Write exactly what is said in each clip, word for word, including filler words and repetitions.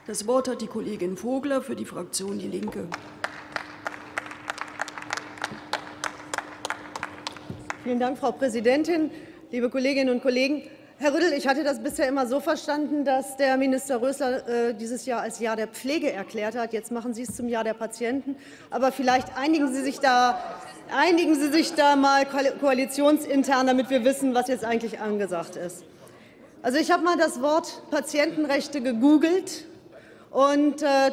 Das Wort hat die Kollegin Vogler für die Fraktion Die Linke. Vielen Dank, Frau Präsidentin, liebe Kolleginnen und Kollegen! Herr Rüttel, ich hatte das bisher immer so verstanden, dass der Minister Rösler äh, dieses Jahr als Jahr der Pflege erklärt hat. Jetzt machen Sie es zum Jahr der Patienten. Aber vielleicht einigen Sie sich da, einigen Sie sich da mal koalitionsintern, damit wir wissen, was jetzt eigentlich angesagt ist. Also ich habe mal das Wort Patientenrechte gegoogelt und äh,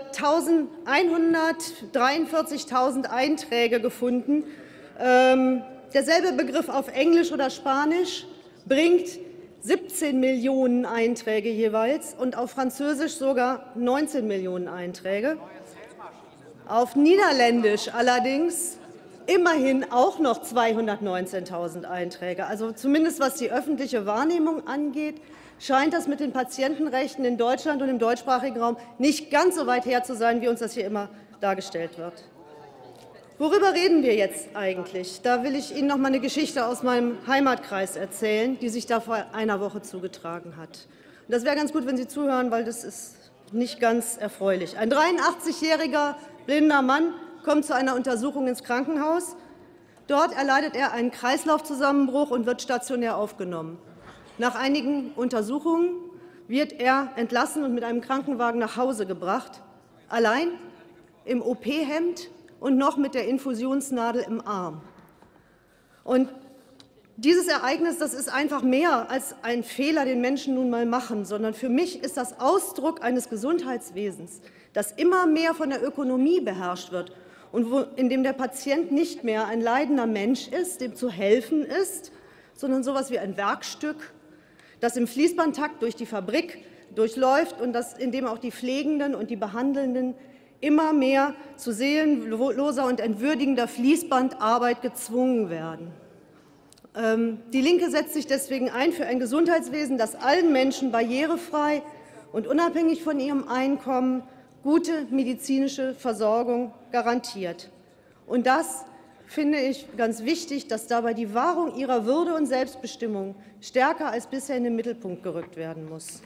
hundertdreiundvierzigtausend Einträge gefunden. Ähm, derselbe Begriff auf Englisch oder Spanisch bringt siebzehn Millionen Einträge jeweils und auf Französisch sogar neunzehn Millionen Einträge. Auf Niederländisch allerdings immerhin auch noch zweihundertneunzehntausend Einträge. Also zumindest was die öffentliche Wahrnehmung angeht, scheint das mit den Patientenrechten in Deutschland und im deutschsprachigen Raum nicht ganz so weit her zu sein, wie uns das hier immer dargestellt wird. Worüber reden wir jetzt eigentlich? Da will ich Ihnen noch mal eine Geschichte aus meinem Heimatkreis erzählen, die sich da vor einer Woche zugetragen hat. Und das wäre ganz gut, wenn Sie zuhören, weil das ist nicht ganz erfreulich. Ein dreiundachtzig-jähriger blinder Mann kommt zu einer Untersuchung ins Krankenhaus. Dort erleidet er einen Kreislaufzusammenbruch und wird stationär aufgenommen. Nach einigen Untersuchungen wird er entlassen und mit einem Krankenwagen nach Hause gebracht, allein im O P-Hemd und noch mit der Infusionsnadel im Arm. Und dieses Ereignis, das ist einfach mehr als ein Fehler, den Menschen nun mal machen, sondern für mich ist das Ausdruck eines Gesundheitswesens, das immer mehr von der Ökonomie beherrscht wird und wo, in dem der Patient nicht mehr ein leidender Mensch ist, dem zu helfen ist, sondern so etwas wie ein Werkstück, das im Fließbandtakt durch die Fabrik durchläuft und das, in dem auch die Pflegenden und die Behandelnden immer mehr zu seelenloser und entwürdigender Fließbandarbeit gezwungen werden. Die Linke setzt sich deswegen ein für ein Gesundheitswesen, das allen Menschen barrierefrei und unabhängig von ihrem Einkommen gute medizinische Versorgung garantiert. Und das finde ich ganz wichtig, dass dabei die Wahrung ihrer Würde und Selbstbestimmung stärker als bisher in den Mittelpunkt gerückt werden muss.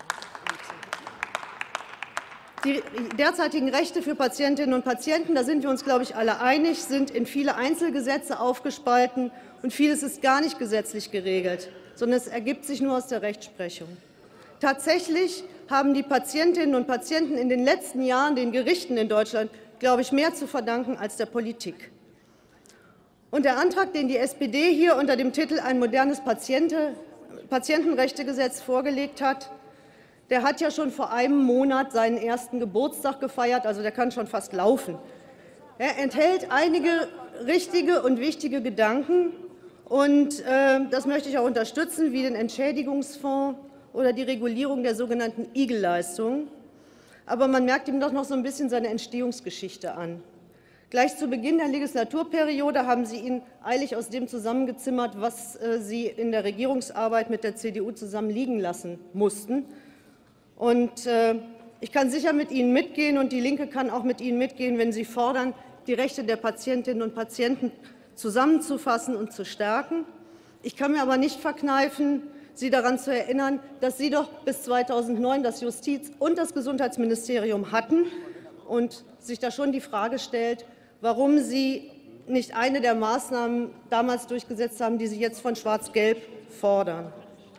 Die derzeitigen Rechte für Patientinnen und Patienten, da sind wir uns, glaube ich, alle einig, sind in viele Einzelgesetze aufgespalten, und vieles ist gar nicht gesetzlich geregelt, sondern es ergibt sich nur aus der Rechtsprechung. Tatsächlich haben die Patientinnen und Patienten in den letzten Jahren den Gerichten in Deutschland, glaube ich, mehr zu verdanken als der Politik. Und der Antrag, den die S P D hier unter dem Titel Ein modernes Patientenrechtegesetz vorgelegt hat, der hat ja schon vor einem Monat seinen ersten Geburtstag gefeiert, also der kann schon fast laufen. Er enthält einige richtige und wichtige Gedanken, und äh, das möchte ich auch unterstützen, wie den Entschädigungsfonds oder die Regulierung der sogenannten I G E L-Leistungen. Aber man merkt ihm doch noch so ein bisschen seine Entstehungsgeschichte an. Gleich zu Beginn der Legislaturperiode haben Sie ihn eilig aus dem zusammengezimmert, was äh, Sie in der Regierungsarbeit mit der C D U zusammen liegen lassen mussten. Und äh, ich kann sicher mit Ihnen mitgehen, und die Linke kann auch mit Ihnen mitgehen, wenn Sie fordern, die Rechte der Patientinnen und Patienten zusammenzufassen und zu stärken. Ich kann mir aber nicht verkneifen, Sie daran zu erinnern, dass Sie doch bis zweitausendneun das Justiz- und das Gesundheitsministerium hatten und sich da schon die Frage stellt, warum Sie nicht eine der Maßnahmen damals durchgesetzt haben, die Sie jetzt von Schwarz-Gelb fordern.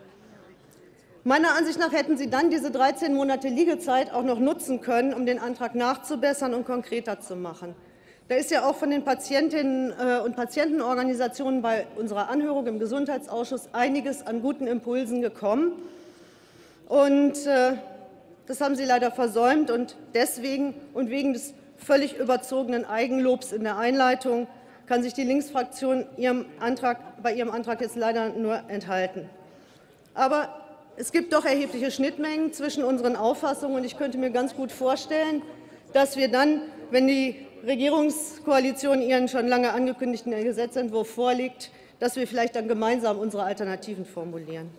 Meiner Ansicht nach hätten Sie dann diese dreizehn Monate Liegezeit auch noch nutzen können, um den Antrag nachzubessern und konkreter zu machen. Da ist ja auch von den Patientinnen und Patientenorganisationen bei unserer Anhörung im Gesundheitsausschuss einiges an guten Impulsen gekommen. Und das haben Sie leider versäumt. Und deswegen und wegen des völlig überzogenen Eigenlobs in der Einleitung kann sich die Linksfraktion ihrem Antrag, bei ihrem Antrag jetzt leider nur enthalten. Aber es gibt doch erhebliche Schnittmengen zwischen unseren Auffassungen, und ich könnte mir ganz gut vorstellen, dass wir dann, wenn die Regierungskoalition ihren schon lange angekündigten Gesetzentwurf vorlegt, dass wir vielleicht dann gemeinsam unsere Alternativen formulieren.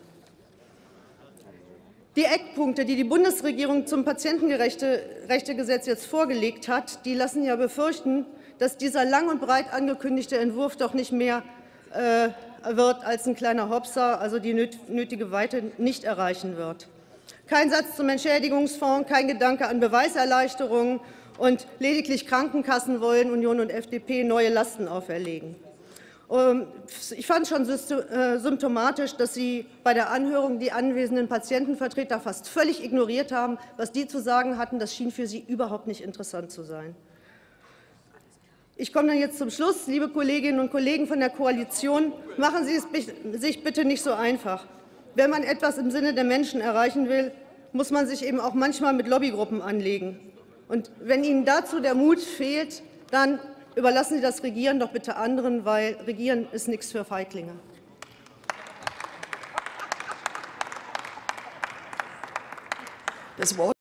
Die Eckpunkte, die die Bundesregierung zum Patientenrechtegesetz jetzt vorgelegt hat, die lassen ja befürchten, dass dieser lang und breit angekündigte Entwurf doch nicht mehr äh, wird als ein kleiner Hopser, also die nötige Weite nicht erreichen wird. Kein Satz zum Entschädigungsfonds, kein Gedanke an Beweiserleichterungen, und lediglich Krankenkassen wollen Union und F D P neue Lasten auferlegen. Ich fand schon symptomatisch, dass Sie bei der Anhörung die anwesenden Patientenvertreter fast völlig ignoriert haben, was die zu sagen hatten. Das schien für Sie überhaupt nicht interessant zu sein. Ich komme dann jetzt zum Schluss. Liebe Kolleginnen und Kollegen von der Koalition, machen Sie es sich bitte nicht so einfach. Wenn man etwas im Sinne der Menschen erreichen will, muss man sich eben auch manchmal mit Lobbygruppen anlegen. Und wenn Ihnen dazu der Mut fehlt, dann überlassen Sie das Regieren doch bitte anderen, weil Regieren ist nichts für Feiglinge. Das Wort